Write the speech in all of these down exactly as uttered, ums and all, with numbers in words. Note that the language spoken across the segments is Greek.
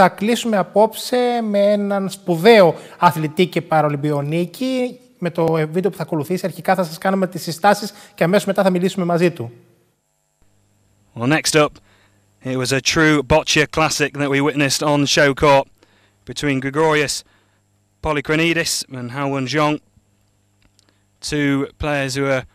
θα κλείσουμε απόψε με έναν σπουδαίο αθλητή και παρολυμπιονίκη. Με το βίντεο που θα ακολουθήσει, αρχικά θα σας κάνουμε τις συστάσεις και αμέσως μετά θα μιλήσουμε μαζί του. Well, next up, it was a true boccia classic that we witnessed on show court between Grigorios Polykronidis and Hao-Won Jeong, two players who are...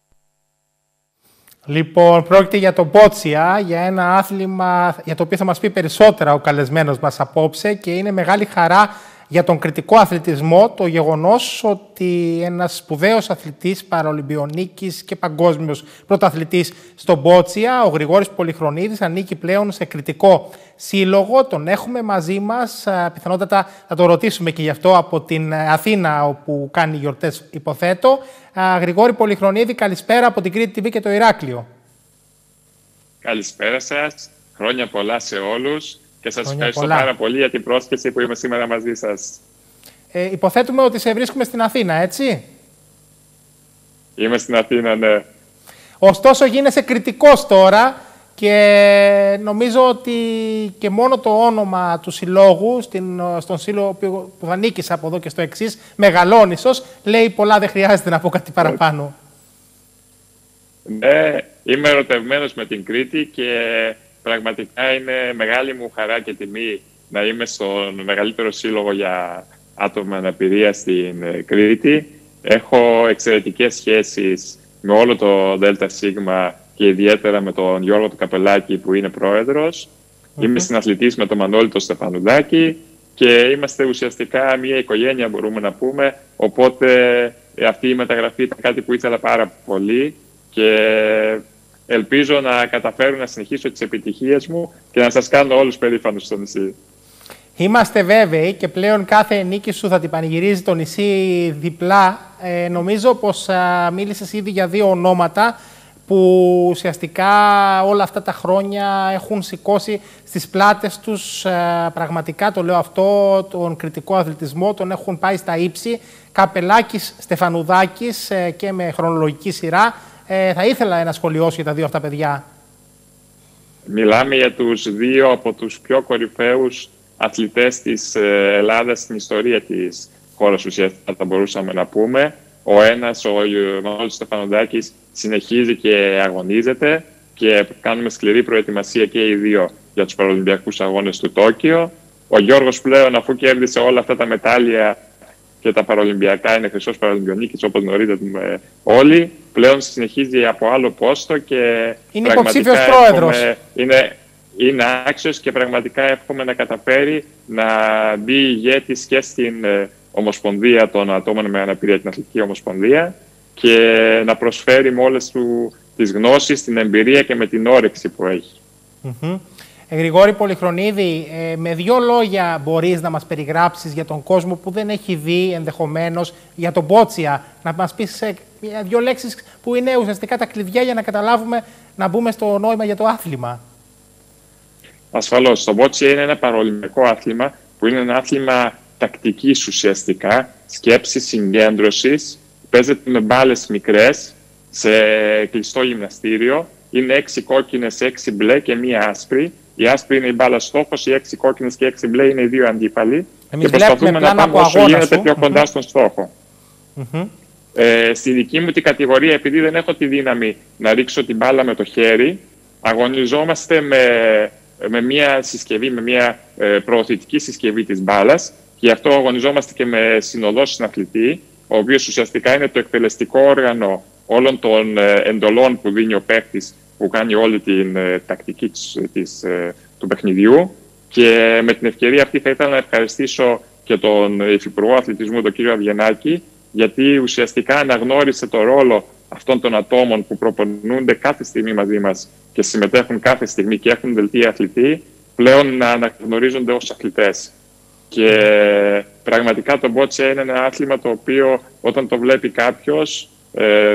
Λοιπόν, πρόκειται για το μπότσια, για ένα άθλημα για το οποίο θα μας πει περισσότερα ο καλεσμένος μας απόψε και είναι μεγάλη χαρά για τον κριτικό αθλητισμό το γεγονός ότι ένας σπουδαίος αθλητής, παραολυμπιονίκης και παγκόσμιος πρωταθλητής στο μπότσια, ο Γρηγόρης Πολυχρονίδης, ανήκει πλέον σε κριτικό σύλλογο. Τον έχουμε μαζί μας, πιθανότατα θα το ρωτήσουμε και γι' αυτό από την Αθήνα όπου κάνει γιορτές, υποθέτω. Γρηγόρη Πολυχρονίδη, καλησπέρα από την Κρήτη τι βι και το Ηράκλειο. Καλησπέρα σας, χρόνια πολλά σε όλους. Και σας Χρόνια ευχαριστώ πολλά. πάρα πολύ για την πρόσκληση που είμαι σήμερα μαζί σας. Ε, υποθέτουμε ότι σε βρίσκουμε στην Αθήνα, έτσι. Είμαι στην Αθήνα, ναι. Ωστόσο γίνεσαι κριτικός τώρα και νομίζω ότι και μόνο το όνομα του συλλόγου, στην, στον σύλλογο που θα νίκεις από εδώ και στο εξής, Μεγαλόνισσος, λέει πολλά, δεν χρειάζεται να πω κάτι παραπάνω. Ναι, είμαι ερωτευμένος με την Κρήτη και πραγματικά είναι μεγάλη μου χαρά και τιμή να είμαι στον μεγαλύτερο σύλλογο για άτομα με αναπηρία στην Κρήτη. Έχω εξαιρετικές σχέσεις με όλο το ΔΣ και ιδιαίτερα με τον Γιώργο του Καπελάκη που είναι πρόεδρος. Mm-hmm. Είμαι συναθλητής με τον Μανώλη τον Στεφανουδάκη και είμαστε ουσιαστικά μια οικογένεια, μπορούμε να πούμε. Οπότε αυτή η μεταγραφή ήταν κάτι που ήθελα πάρα πολύ και ελπίζω να καταφέρω να συνεχίσω τις επιτυχίες μου και να σας κάνω όλους περήφανους στο νησί. Είμαστε βέβαιοι και πλέον κάθε νίκη σου θα την πανηγυρίζει το νησί διπλά. Ε, νομίζω πως α, μίλησες ήδη για δύο ονόματα που ουσιαστικά όλα αυτά τα χρόνια έχουν σηκώσει στις πλάτες τους, α, πραγματικά το λέω αυτό, τον κριτικό αθλητισμό, τον έχουν πάει στα ύψη. Καπελάκης, Στεφανουδάκης ε, και με χρονολογική σειρά. Ε, θα ήθελα να σχολιώσω για τα δύο αυτά παιδιά. Μιλάμε για τους δύο από τους πιο κορυφαίους αθλητές της Ελλάδας στην ιστορία της χώρας, ουσιαστικά θα μπορούσαμε να πούμε. Ο ένας, ο Μανώλης Στεφανουδάκης, συνεχίζει και αγωνίζεται και κάνουμε σκληρή προετοιμασία και οι δύο για τους Παραολυμπιακούς Αγώνες του Τόκιο. Ο Γιώργος πλέον, αφού κέρδισε όλα αυτά τα μετάλλια και τα Παραολυμπιακά, είναι χρυσός Παραολυμπιονίκης όπως γνωρίζετε όλοι. Πλέον συνεχίζει από άλλο πόστο και είναι υποψήφιος πρόεδρος. Είναι, είναι άξιος και πραγματικά εύχομαι να καταφέρει να μπει ηγέτης και στην ε, Ομοσπονδία των Ατόμων με Αναπηρία, την Αθλητική Ομοσπονδία, και να προσφέρει με όλες του τις γνώσεις, την εμπειρία και με την όρεξη που έχει. Mm-hmm. Ε, Γρηγόρη Πολυχρονίδη, ε, με δύο λόγια μπορείς να μας περιγράψεις για τον κόσμο που δεν έχει δει ενδεχομένως για τον μπότσια, να μας πεις ε, δύο λέξεις που είναι ουσιαστικά τα κλειδιά για να καταλάβουμε, να μπούμε στο νόημα για το άθλημα. Ασφαλώς. Το μπότσια είναι ένα παραολυμπιακό άθλημα που είναι ένα άθλημα τακτικής ουσιαστικά, σκέψης, συγκέντρωσης. Παίζεται με μπάλες μικρές σε κλειστό γυμναστήριο. Είναι έξι κόκκινες, έξι μπλε και μία άσπρη. Η άσπρη είναι η μπάλα στόχος, οι έξι κόκκινες και έξι μπλε είναι οι δύο αντίπαλοι. Εμείς και προσπαθούμε να πάμε όσο γίνεται πιο κοντά mm-hmm. στον στόχο. Mm-hmm. Ε, στη δική μου την κατηγορία, επειδή δεν έχω τη δύναμη να ρίξω την μπάλα με το χέρι, αγωνιζόμαστε με, με μια συσκευή, με μια ε, προωθητική συσκευή της μπάλας, και γι' αυτό αγωνιζόμαστε και με συνοδό συναθλητή, ο οποίος ουσιαστικά είναι το εκτελεστικό όργανο όλων των ε, εντολών που δίνει ο παίκτης, που κάνει όλη την ε, τακτική της, της, ε, του παιχνιδιού. Και με την ευκαιρία αυτή θα ήθελα να ευχαριστήσω και τον Υφυπουργό Αθλητισμού, τον κύριο Αβγενάκη, γιατί ουσιαστικά αναγνώρισε το ρόλο αυτών των ατόμων που προπονούνται κάθε στιγμή μαζί μας και συμμετέχουν κάθε στιγμή και έχουν δελτία αθλητή, πλέον να αναγνωρίζονται ως αθλητές. Και πραγματικά το μπότσια είναι ένα άθλημα το οποίο όταν το βλέπει κάποιος, ε,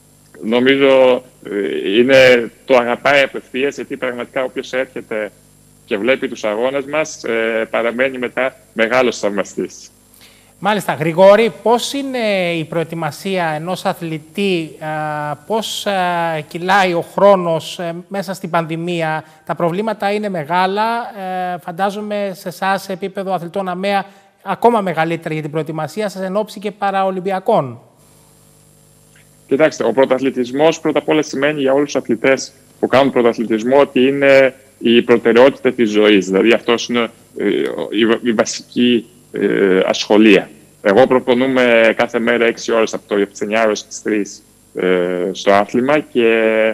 νομίζω ε, είναι, το αγαπάει απευθείας, γιατί πραγματικά όποιος έρχεται και βλέπει τους αγώνες μας, ε, παραμένει μετά μεγάλος θαυμαστής. Μάλιστα. Γρηγόρη, πώς είναι η προετοιμασία ενός αθλητή, πώς κυλάει ο χρόνος μέσα στην πανδημία? Τα προβλήματα είναι μεγάλα, φαντάζομαι σε εσάς σε επίπεδο αθλητών ΑΜΕΑ ακόμα μεγαλύτερα για την προετοιμασία σας εν ώψη και παραολυμπιακών. Κοιτάξτε, ο πρωταθλητισμός πρώτα απ' όλα σημαίνει για όλους τους αθλητές που κάνουν πρωταθλητισμό ότι είναι η προτεραιότητα της ζωής. Δηλαδή αυτός είναι η βασική ασχολία. Εγώ προπονούμε κάθε μέρα έξι ώρες από το εννιά έως τις τρεις στο άθλημα και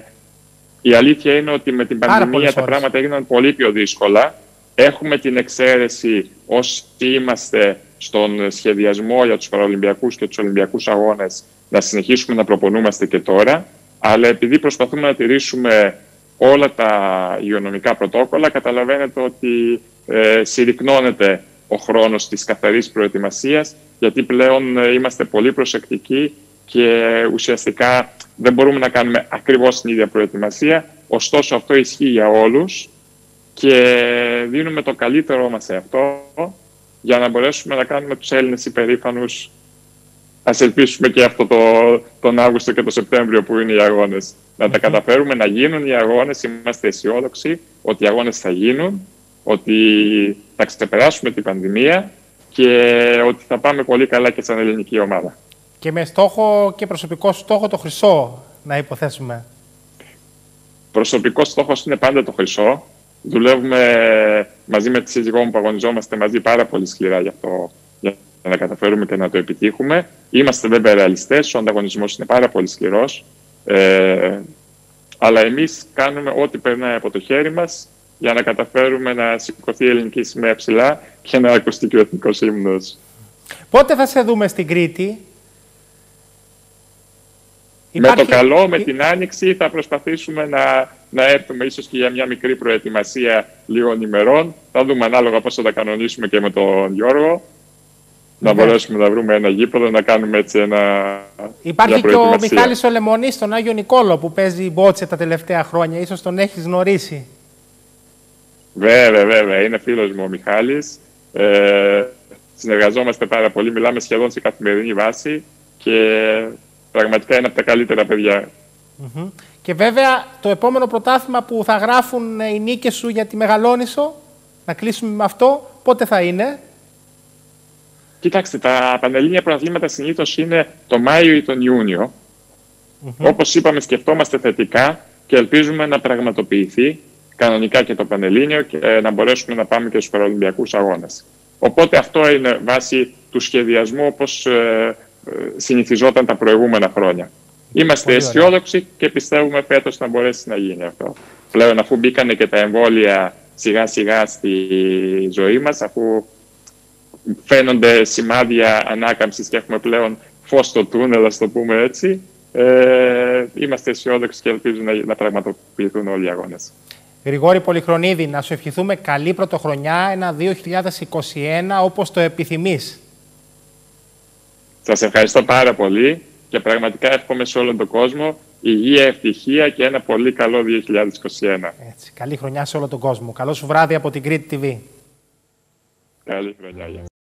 η αλήθεια είναι ότι με την πανδημία τα πράγματα έγιναν πολύ πιο δύσκολα. Έχουμε την εξαίρεση όσοι είμαστε στον σχεδιασμό για τους Παραολυμπιακούς και τους Ολυμπιακούς Αγώνες να συνεχίσουμε να προπονούμαστε και τώρα, αλλά επειδή προσπαθούμε να τηρήσουμε όλα τα υγειονομικά πρωτόκολλα, καταλαβαίνετε ότι ε, συρρυκνώνεται ο χρόνος της καθαρής προετοιμασίας, γιατί πλέον ε, είμαστε πολύ προσεκτικοί και ουσιαστικά δεν μπορούμε να κάνουμε ακριβώς την ίδια προετοιμασία. Ωστόσο αυτό ισχύει για όλους και δίνουμε το καλύτερό μας σε αυτό για να μπορέσουμε να κάνουμε τους Έλληνες υπερήφανους. Ας ελπίσουμε και αυτό το, τον Αύγουστο και τον Σεπτέμβριο που είναι οι αγώνες. Να τα καταφέρουμε να γίνουν οι αγώνες, είμαστε αισιόδοξοι ότι οι αγώνες θα γίνουν, ότι θα ξεπεράσουμε την πανδημία και ότι θα πάμε πολύ καλά και σαν ελληνική ομάδα. Και με στόχο και προσωπικό στόχο το χρυσό, να υποθέσουμε. Προσωπικός στόχος είναι πάντα το χρυσό. Δουλεύουμε μαζί με τη σύζυγό μου που αγωνιζόμαστε μαζί πάρα πολύ σκληρά για αυτό, για να καταφέρουμε και να το επιτύχουμε. Είμαστε βέβαια ρεαλιστές, ο ανταγωνισμός είναι πάρα πολύ σκληρός. Ε, αλλά εμείς κάνουμε ό,τι περνάει από το χέρι μας για να καταφέρουμε να σηκωθεί η ελληνική σημαία ψηλά και να ακουστεί και ο εθνικός ύμνος. Πότε θα σε δούμε στην Κρήτη? Υπάρχει... Με το καλό, με την Άνοιξη θα προσπαθήσουμε να, να έρθουμε ίσως και για μια μικρή προετοιμασία λίγων ημερών. Θα δούμε ανάλογα πώς θα τα κανονίσουμε και με τον Γιώργο. Να μπορέσουμε να βρούμε ένα γήπεδο, να κάνουμε έτσι ένα. Υπάρχει και ο Μιχάλης ο Λεμονής στον Άγιο Νικόλο που παίζει μπότσε τα τελευταία χρόνια. Ίσως τον έχεις γνωρίσει. Βέβαια, βέβαια. Είναι φίλος μου ο Μιχάλης. Ε, συνεργαζόμαστε πάρα πολύ. Μιλάμε σχεδόν σε καθημερινή βάση και πραγματικά είναι από τα καλύτερα παιδιά. Mm-hmm. Και βέβαια το επόμενο πρωτάθλημα που θα γράφουν οι νίκες σου για τη Μεγαλόνισσο, να κλείσουμε με αυτό, πότε θα είναι? Κοιτάξτε, τα πανελλήνια πρωταθλήματα συνήθως είναι το Μάιο ή τον Ιούνιο. Mm-hmm. Όπως είπαμε, σκεφτόμαστε θετικά και ελπίζουμε να πραγματοποιηθεί κανονικά και το Πανελλήνιο και να μπορέσουμε να πάμε και στους Παραολυμπιακούς Αγώνες. Οπότε αυτό είναι βάση του σχεδιασμού όπως ε, ε, συνηθιζόταν τα προηγούμενα χρόνια. Είμαστε αισιόδοξοι και πιστεύουμε φέτος να μπορέσει να γίνει αυτό. Πλέον αφού μπήκανε και τα εμβόλια σιγά σιγά στη ζωή μας, αφού φαίνονται σημάδια ανάκαμψης και έχουμε πλέον φως στο τούνελ, ας το πούμε έτσι, ε, είμαστε αισιόδοξοι και ελπίζουμε να, να πραγματοποιηθούν όλοι οι αγώνες. Γρηγόρη Πολυχρονίδη, να σου ευχηθούμε καλή πρωτοχρονιά, ένα δύο χιλιάδες είκοσι ένα όπως το επιθυμείς. Σας ευχαριστώ πάρα πολύ και πραγματικά εύχομαι σε όλον τον κόσμο υγεία, ευτυχία και ένα πολύ καλό δύο χιλιάδες είκοσι ένα. Έτσι, καλή χρονιά σε όλο τον κόσμο. Καλό σου βράδυ από την Κρήτη τι βι. Καλή χρονιά, γεια.